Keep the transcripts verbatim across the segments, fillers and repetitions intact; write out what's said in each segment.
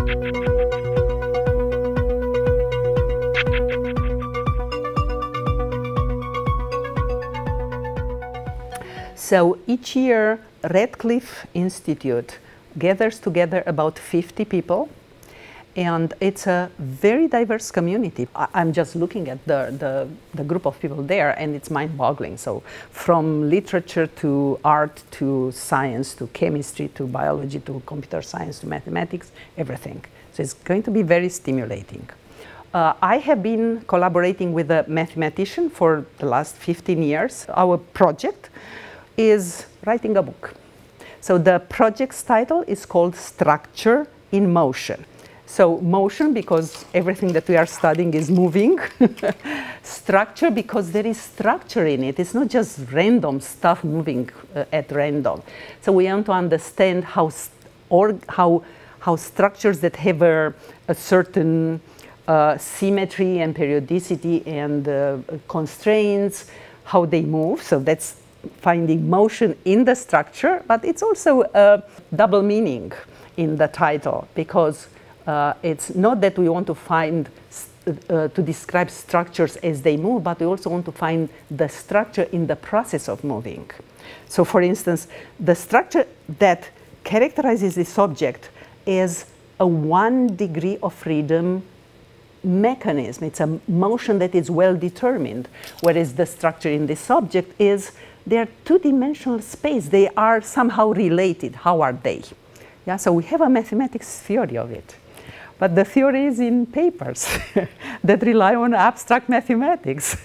So each year, Radcliffe Institute gathers together about fifty people, and it's a very diverse community. I'm just looking at the, the, the group of people there, and it's mind-boggling. So from literature to art to science to chemistry to biology to computer science to mathematics, everything. So it's going to be very stimulating. Uh, I have been collaborating with a mathematician for the last fifteen years. Our project is writing a book. So the project's title is called Structure in Motion. So motion because everything that we are studying is moving. Structure because there is structure in it. It's not just random stuff moving uh, at random. So we want to understand how, or how, how structures that have a, a certain uh, symmetry and periodicity and uh, constraints, how they move. So that's finding motion in the structure, but it's also a double meaning in the title, because uh, it's not that we want to find, uh, to describe structures as they move, but we also want to find the structure in the process of moving. So for instance, the structure that characterizes this object is a one degree of freedom mechanism. It's a motion that is well determined, whereas the structure in this object is they're two-dimensional space. They are somehow related. How are they? Yeah, so we have a mathematics theory of it. But the theory is in papers that rely on abstract mathematics.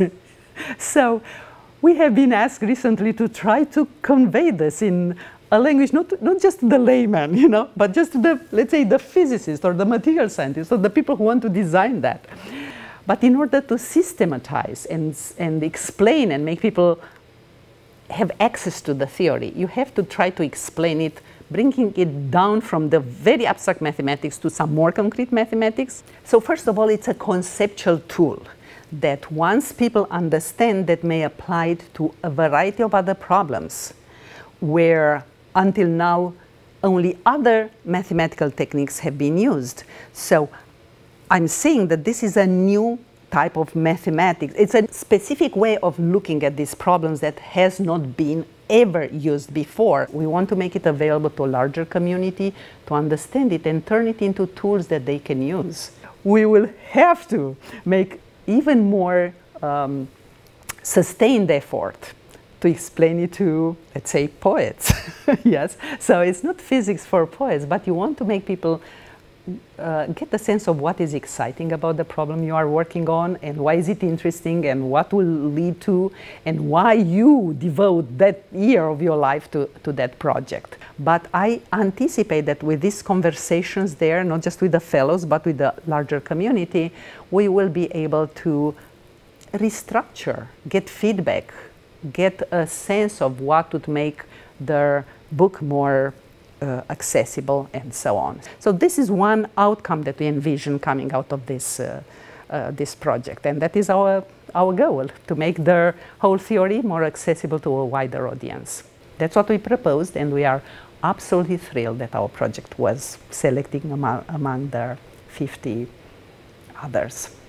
So we have been asked recently to try to convey this in a language, not, not just the layman, you know, but just the, let's say, the physicist or the material scientist or the people who want to design that. But in order to systematize and, and explain and make people have access to the theory, you have to try to explain it, bringing it down from the very abstract mathematics to some more concrete mathematics. So first of all, it's a conceptual tool that once people understand, that may apply it to a variety of other problems where until now only other mathematical techniques have been used. So I'm saying that this is a new type of mathematics. It's a specific way of looking at these problems that has not been ever used before. We want to make it available to a larger community to understand it and turn it into tools that they can use. We will have to make even more um, sustained effort to explain it to, let's say, poets. Yes, so it's not physics for poets, but you want to make people Uh, get the sense of what is exciting about the problem you are working on, and why is it interesting, and what will lead to, and why you devote that year of your life to, to that project. But I anticipate that with these conversations there, not just with the fellows, but with the larger community, we will be able to restructure, get feedback, get a sense of what would make the book more Uh, accessible, and so on. So this is one outcome that we envision coming out of this, uh, uh, this project, and that is our, our goal, to make the whole theory more accessible to a wider audience. That's what we proposed, and we are absolutely thrilled that our project was selected among, among the fifty others.